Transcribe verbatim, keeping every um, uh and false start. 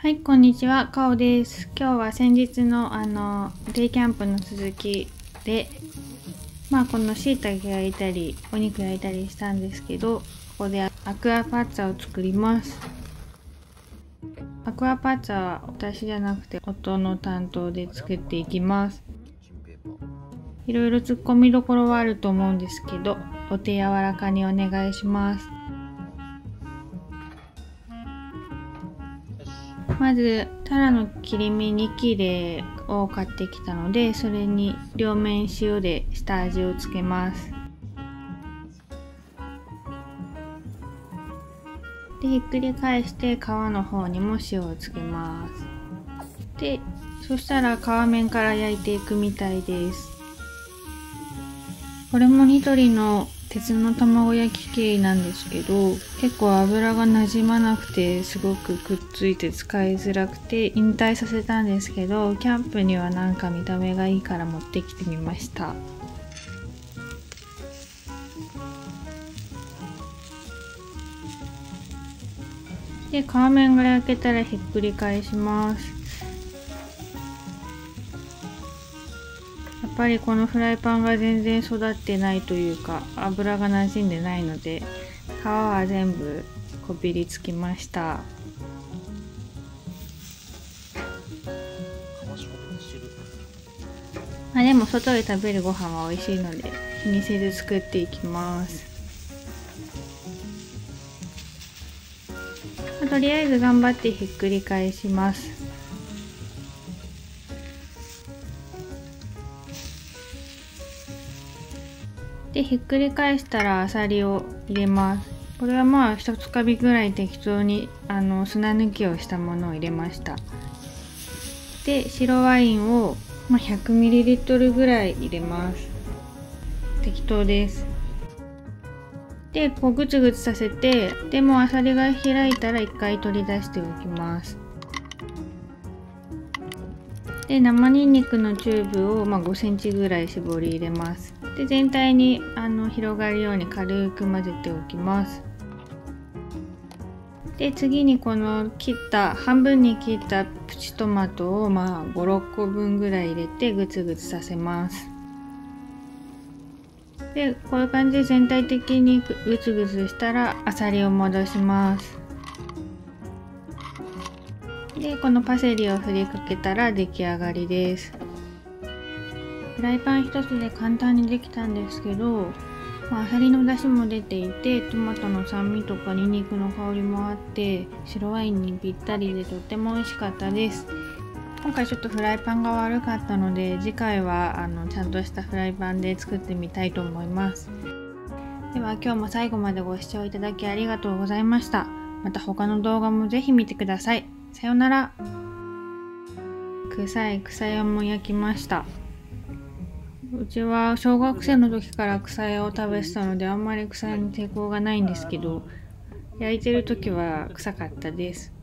はい、こんにちは、かおです。今日は先日のあのデイキャンプの続きで、まあこの椎茸焼いたり、お肉焼いたりしたんですけど、ここでアクアパッツァを作ります。アクアパッツァは私じゃなくて夫の担当で作っていきます。いろいろ突っ込みどころはあると思うんですけど、お手柔らかにお願いします。まずタラの切り身に切れを買ってきたので、それに両面塩で下味をつけます。でひっくり返して皮の方にも塩をつけます。でそしたら皮面から焼いていくみたいです。これもニトリの鉄の卵焼き器なんですけど、結構油がなじまなくてすごくくっついて使いづらくて引退させたんですけど、キャンプにはなんか見た目がいいから持ってきてみました。で皮面が焼けたらひっくり返します。やっぱりこのフライパンが全然育ってないというか、油が馴染んでないので皮は全部こびりつきました。まあでも外で食べるご飯は美味しいので気にせず作っていきます。まあ、とりあえず頑張ってひっくり返します。でひっくり返したらあさりを入れます。これはまあ一つかみぐらい適当にあの砂抜きをしたものを入れました。で白ワインを、まあ、ひゃくミリリットル ぐらい入れます。適当です。でこうグツグツさせて、でもあさりが開いたら一回取り出しておきます。で生ニンニクのチューブを、まあ、ごセンチぐらい絞り入れます。で全体にあの広がるように軽く混ぜておきます。で次にこの切った半分に切ったプチトマトをまあごろっこぶんぐらい入れてグツグツさせます。でこういう感じで全体的にグツグツしたらあさりを戻します。でこのパセリを振りかけたら出来上がりです。フライパン一つで簡単にできたんですけど、まあ、あさりの出汁も出ていて、トマトの酸味とかニンニクの香りもあって白ワインにぴったりでとっても美味しかったです。今回ちょっとフライパンが悪かったので、次回はあのちゃんとしたフライパンで作ってみたいと思います。では今日も最後までご視聴いただきありがとうございました。また他の動画もぜひ見てください。さようなら。臭い草屋も焼きました。うちは小学生の時から草屋を食べてたのであんまり草屋に抵抗がないんですけど、焼いてる時は臭かったです。